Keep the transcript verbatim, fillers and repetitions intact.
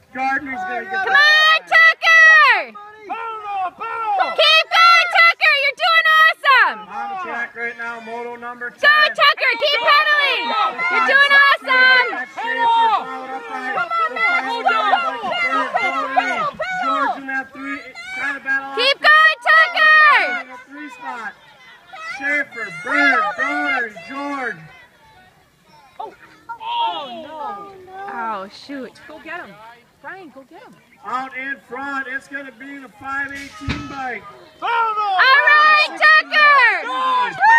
Gardner's going to get Come on, Tucker! Keep going, Tucker! You're doing awesome! on the track right now, moto number ten. Go, Tucker! Keep pedaling! You're doing awesome! George in that three, trying to battle Keep going, Tucker! in the three spot. Schaefer, Bird, Broder, George. Oh, Oh, shoot. Go get him. Brian, go get him. Out in front, it's going to be the five eighteen bike. All right, Tucker!